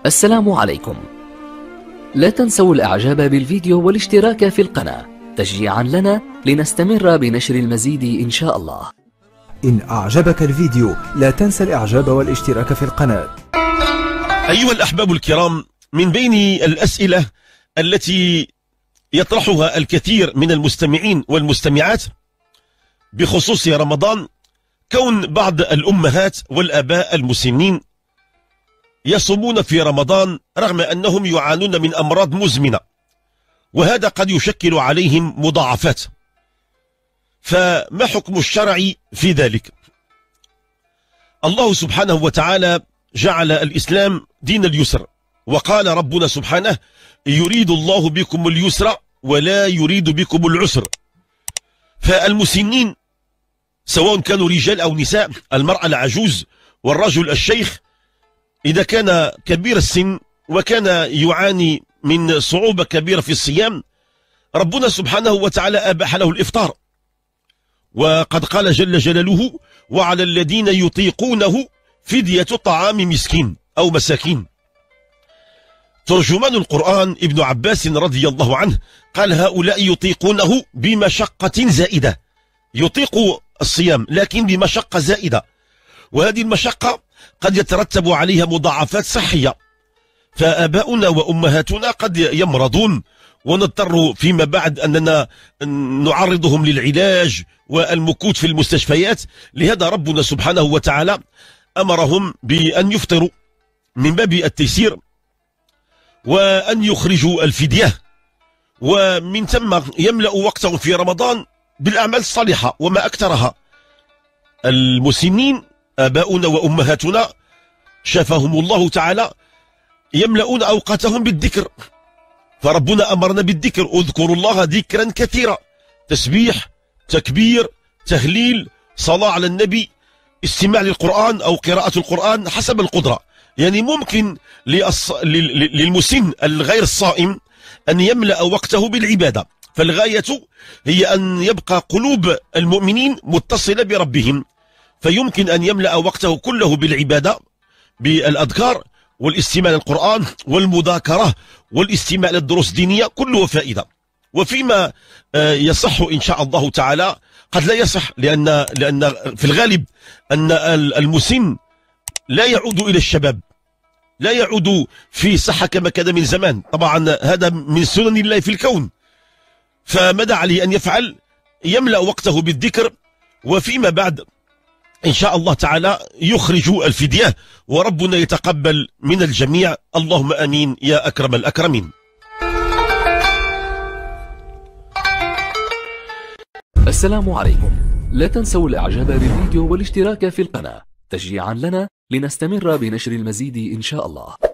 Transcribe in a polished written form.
السلام عليكم. لا تنسوا الإعجاب بالفيديو والاشتراك في القناة تشجيعا لنا لنستمر بنشر المزيد إن شاء الله. إن أعجبك الفيديو لا تنسى الإعجاب والاشتراك في القناة. أيها الأحباب الكرام، من بين الأسئلة التي يطرحها الكثير من المستمعين والمستمعات بخصوص رمضان كون بعض الأمهات والآباء المسنين يصومون في رمضان رغم أنهم يعانون من أمراض مزمنة، وهذا قد يشكل عليهم مضاعفات، فما حكم الشرع في ذلك؟ الله سبحانه وتعالى جعل الإسلام دين اليسر، وقال ربنا سبحانه: يريد الله بكم اليسر ولا يريد بكم العسر. فالمسنين سواء كانوا رجال أو نساء، المرأة العجوز والرجل الشيخ، إذا كان كبير السن وكان يعاني من صعوبة كبيرة في الصيام، ربنا سبحانه وتعالى أباح له الإفطار، وقد قال جل جلاله: وعلى الذين يطيقونه فدية طعام مسكين أو مساكين. ترجمان القرآن ابن عباس رضي الله عنه قال: هؤلاء يطيقونه بمشقة زائدة، يطيق الصيام لكن بمشقة زائدة، وهذه المشقة قد يترتب عليها مضاعفات صحية، فآباؤنا وأمهاتنا قد يمرضون ونضطر فيما بعد أننا نعرضهم للعلاج والمكوث في المستشفيات. لهذا ربنا سبحانه وتعالى أمرهم بأن يفطروا من باب التيسير وأن يخرجوا الفدية، ومن ثم يملأ وقتهم في رمضان بالأعمال الصالحة وما أكثرها. المسنين آباؤنا وأمهاتنا شفاهم الله تعالى يملؤون أوقاتهم بالذكر، فربنا أمرنا بالذكر: اذكروا الله ذكرا كثيرا، تسبيح، تكبير، تهليل، صلاة على النبي، استماع للقرآن أو قراءة القرآن حسب القدرة. يعني ممكن للمسن الغير الصائم أن يملأ وقته بالعبادة، فالغاية هي أن يبقى قلوب المؤمنين متصلة بربهم، فيمكن أن يملأ وقته كله بالعبادة، بالأذكار والاستماع للقرآن والمذاكرة والاستماع للدروس الدينية، كله فائدة. وفيما يصح إن شاء الله تعالى قد لا يصح، لأن في الغالب أن المسن لا يعود إلى الشباب، لا يعود في صحة كما كان من زمان. طبعا هذا من سنن الله في الكون، فماذا عليه أن يفعل؟ يملأ وقته بالذكر، وفيما بعد إن شاء الله تعالى يخرج الفدية، وربنا يتقبل من الجميع. اللهم آمين يا أكرم الأكرمين. السلام عليكم. لا تنسوا الإعجاب بالفيديو والاشتراك في القناة تشجيعا لنا لنستمر بنشر المزيد إن شاء الله.